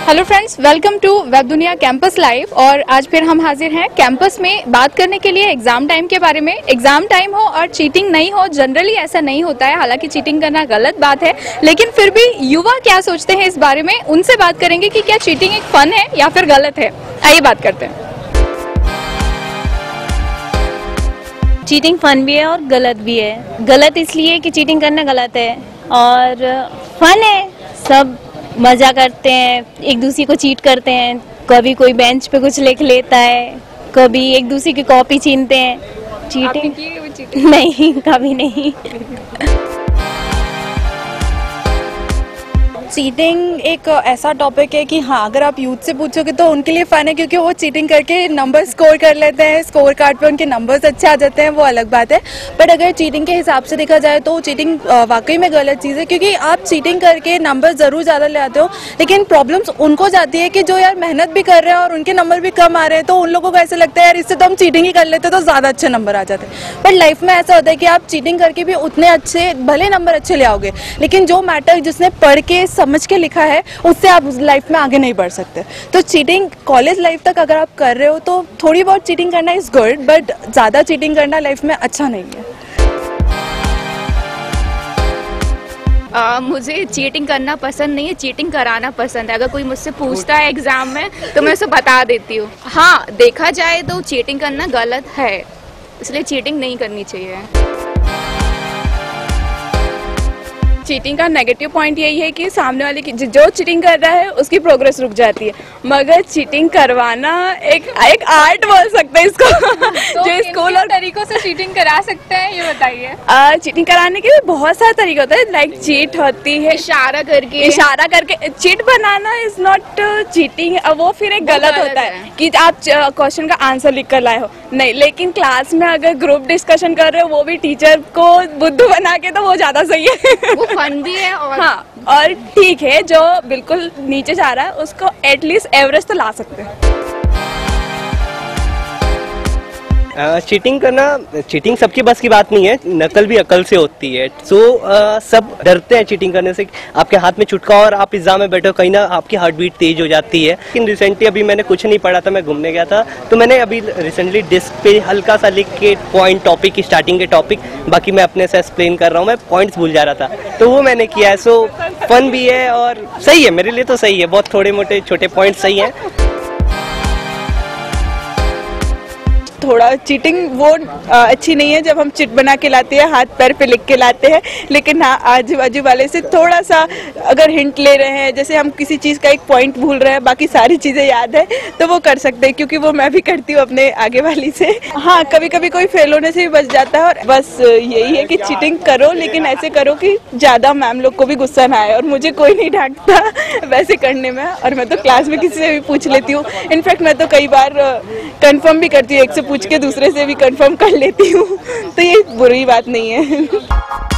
Hello friends, welcome to web Duniya campus live. और आज फिर हम हाजिर हैं कैंपस में बात करने के लिए एग्जाम टाइम के बारे में। एग्जाम टाइम हो और चीटिंग नहीं हो, जनरली ऐसा नहीं होता है, हालांकि चीटिंग करना गलत बात है, लेकिन फिर भी युवा क्या सोचते हैं इस बारे में, उनसे बात करेंगे कि क्या चीटिंग एक फन है या फिर गलत है। आइए बात करते हैं। चीटिंग फन भी है और गलत भी है। गलत इसलिए कि चीटिंग करना गलत है, और फन है, सब मजा करते हैं, एक दूसरे को चीट करते हैं। कभी कोई बेंच पे कुछ लिख लेता है, कभी एक दूसरे की कॉपी छीनते हैं। चीटिंग नहीं, कभी नहीं। चीटिंग एक ऐसा टॉपिक है कि हाँ, अगर आप यूथ से पूछोगे तो उनके लिए फ़न है, क्योंकि वो चीटिंग करके नंबर स्कोर कर लेते हैं, स्कोर कार्ड पे उनके नंबर्स अच्छे आ जाते हैं, वो अलग बात है। बट अगर चीटिंग के हिसाब से देखा जाए तो चीटिंग वाकई में गलत चीज़ है, क्योंकि आप चीटिंग करके नंबर ज़रूर ज़्यादा ले आते हो, लेकिन प्रॉब्लम्स उनको जाती है कि जो यार मेहनत भी कर रहे हैं और उनके नंबर भी कम आ रहे हैं, तो उन लोगों को ऐसा लगता है यार इससे तो हम चीटिंग ही कर लेते तो ज़्यादा अच्छे नंबर आ जाते। बट लाइफ में ऐसा होता है कि आप चीटिंग करके भी उतने अच्छे, भले नंबर अच्छे ले आओगे, लेकिन जो मैटर जिसने पढ़ के समझ के लिखा है उससे आप लाइफ में आगे नहीं बढ़ सकते। तो चीटिंग कॉलेज लाइफ तक अगर आप कर रहे हो तो थोड़ी बहुत चीटिंग करना इज गुड, बट ज़्यादा चीटिंग करना लाइफ में अच्छा नहीं है। मुझे चीटिंग करना पसंद नहीं है, चीटिंग कराना पसंद है। अगर कोई मुझसे पूछता है एग्जाम में तो मैं उसे बता देती हूँ। हाँ, देखा जाए तो चीटिंग करना गलत है, इसलिए चीटिंग नहीं करनी चाहिए। चीटिंग का नेगेटिव पॉइंट यही है कि सामने वाले की जो चीटिंग कर रहा है उसकी प्रोग्रेस रुक जाती है, मगर चीटिंग करवाना एक आर्ट बोल सकते हैं इसको। तो जो स्कूल और तरीकों से चीटिंग करा सकते हैं, ये बताइए। चीटिंग कराने के भी बहुत सारे तरीके होते हैं, लाइक चीट होती है इशारा करके चीट बनाना इज नॉट चीटिंग। वो फिर एक गलत होता है कि आप क्वेश्चन का आंसर लिख कर लाए हो, नहीं। लेकिन क्लास में अगर ग्रुप डिस्कशन कर रहे हो, वो भी टीचर को बुद्धू बना के, तो वो ज्यादा सही है। फन भी है और हाँ, और ठीक है, जो बिल्कुल नीचे जा रहा है उसको एटलीस्ट एवरेज तो ला सकते हैं। चीटिंग सबके बस की बात नहीं है, नकल भी अकल से होती है। सब डरते हैं चीटिंग करने से। आपके हाथ में चुटका और आप एग्जाम में बैठे हो, कहीं ना आपकी हार्ट बीट तेज हो जाती है। लेकिन रिसेंटली अभी मैंने कुछ नहीं पढ़ा था, मैं घूमने गया था, तो मैंने अभी रिसेंटली डिस्क पे हल्का सा लिख के पॉइंट, टॉपिक, स्टार्टिंग के टॉपिक, बाकी मैं अपने से एक्सप्लेन कर रहा हूँ, मैं पॉइंट्स भूल जा रहा था, तो वो मैंने किया है। सो फन भी है और सही है, मेरे लिए तो सही है। बहुत थोड़े मोटे छोटे पॉइंट सही हैं। थोड़ा चीटिंग वो अच्छी नहीं है जब हम चिट बना के लाते हैं, हाथ पैर पे लिख के लाते हैं, लेकिन हाँ, आजू बाजू वाले से थोड़ा सा अगर हिंट ले रहे हैं, जैसे हम किसी चीज़ का एक पॉइंट भूल रहे हैं, बाकी सारी चीज़ें याद है, तो वो कर सकते हैं, क्योंकि वो मैं भी करती हूँ अपने आगे वाली से। हाँ, कभी कभी कोई फेल होने से भी बच जाता है। और बस यही है कि चीटिंग करो, लेकिन ऐसे करो कि ज़्यादा मैम लोग को भी गुस्सा ना आए, और मुझे कोई नहीं डांटता वैसे करने में, और मैं तो क्लास में किसी से भी पूछ लेती हूँ। इनफैक्ट मैं तो कई बार कंफर्म भी करती हूँ, एक से पूछ के दूसरे से भी कंफर्म कर लेती हूँ, तो ये बुरी बात नहीं है।